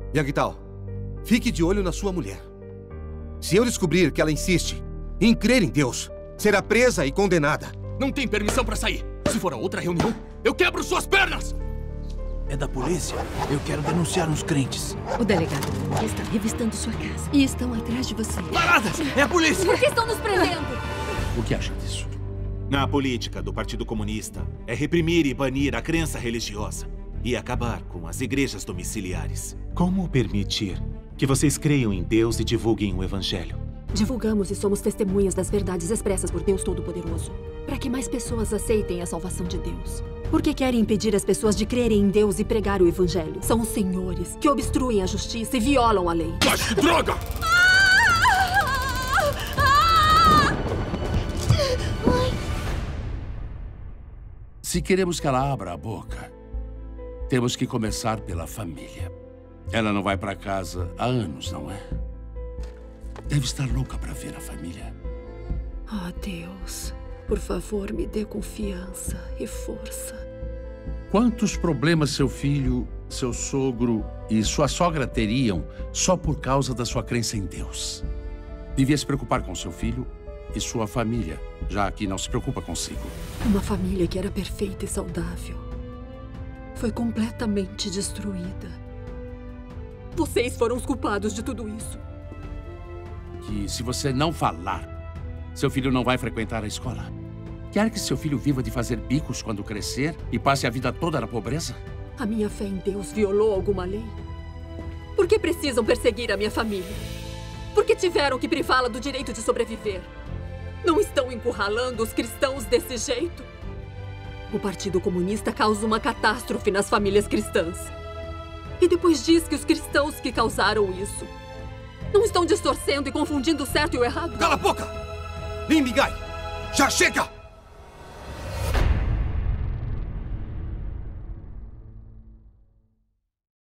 Yagtal, fique de olho na sua mulher. Se eu descobrir que ela insiste em crer em Deus, será presa e condenada. Não tem permissão para sair. Se for a outra reunião, eu quebro suas pernas! É da polícia. Eu quero denunciar uns crentes. O delegado está revistando sua casa e estão atrás de você. Parada! É a polícia! Por que estão nos prendendo? O que acha disso? A política do Partido Comunista é reprimir e banir a crença religiosa e acabar com as igrejas domiciliares. Como permitir que vocês creiam em Deus e divulguem o Evangelho? Divulgamos e somos testemunhas das verdades expressas por Deus Todo-Poderoso, para que mais pessoas aceitem a salvação de Deus. Por que querem impedir as pessoas de crerem em Deus e pregar o Evangelho? São os senhores que obstruem a justiça e violam a lei. Mas que droga! Se queremos que ela abra a boca, temos que começar pela família. Ela não vai para casa há anos, não é? Deve estar louca para ver a família. Oh, Deus, por favor, me dê confiança e força. Quantos problemas seu filho, seu sogro e sua sogra teriam só por causa da sua crença em Deus? Devia se preocupar com seu filho e sua família, já que não se preocupa consigo. Uma família que era perfeita e saudável foi completamente destruída. Vocês foram os culpados de tudo isso. Que se você não falar, seu filho não vai frequentar a escola. Quer que seu filho viva de fazer bicos quando crescer e passe a vida toda na pobreza? A minha fé em Deus violou alguma lei? Por que precisam perseguir a minha família? Por que tiveram que privá-la do direito de sobreviver? Não estão encurralando os cristãos desse jeito? O Partido Comunista causa uma catástrofe nas famílias cristãs. E depois diz que os cristãos que causaram isso não estão distorcendo e confundindo o certo e o errado? Cala a boca! Limbigai! Já chega!